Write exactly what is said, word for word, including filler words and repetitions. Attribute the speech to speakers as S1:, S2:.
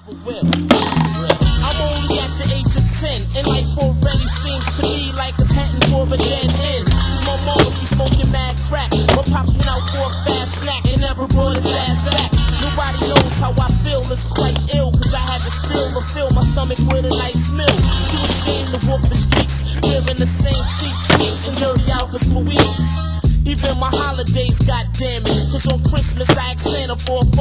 S1: never will. I'm only at the age of ten, and life already seems to me like it's heading for a dead end. Cause my mama be smoking mad crack, my pops went out for a fast snack and never brought his ass back. Nobody knows how I feel, it's quite ill, cause I had to still to fill my stomach with a nice meal. Too ashamed to walk the streets, wearing the same cheap sneaks and dirty outfits for weeks. Even my holidays got damaged, cause on Christmas I asked Santa for a